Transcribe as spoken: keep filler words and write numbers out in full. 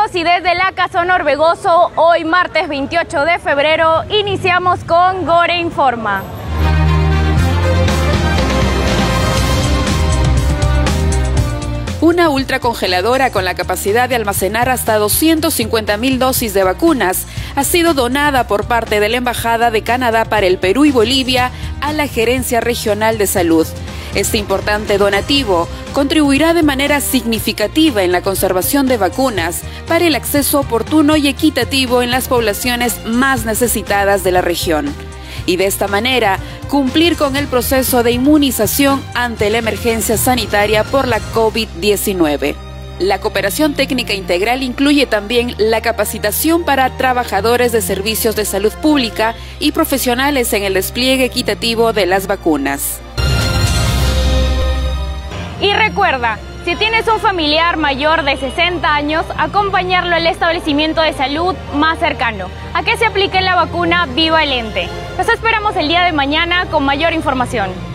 amigos, y desde la Casón Orbegoso, hoy martes veintiocho de febrero, iniciamos con Gore Informa. Una ultracongeladora con la capacidad de almacenar hasta doscientas cincuenta mil dosis de vacunas ha sido donada por parte de la Embajada de Canadá para el Perú y Bolivia a la Gerencia Regional de Salud. Este importante donativo contribuirá de manera significativa en la conservación de vacunas para el acceso oportuno y equitativo en las poblaciones más necesitadas de la región. Y de esta manera, cumplir con el proceso de inmunización ante la emergencia sanitaria por la COVID diecinueve. La cooperación técnica integral incluye también la capacitación para trabajadores de servicios de salud pública y profesionales en el despliegue equitativo de las vacunas. Y recuerda, si tienes un familiar mayor de sesenta años, acompañarlo al establecimiento de salud más cercano a que se aplique la vacuna bivalente. Nos esperamos el día de mañana con mayor información.